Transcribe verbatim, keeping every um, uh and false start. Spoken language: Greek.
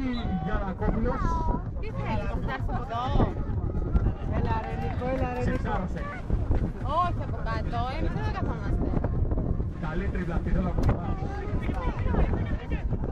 Γιανακόπουλος. Τι θέλει, το φτάσει από εδώ. Έλα ρε Νίκο, έλα ρε Νίκο. Όχι από κάτω, εμείς δεν καθόμαστε. Καλή τρίμπλα, αυτή θέλω να πω.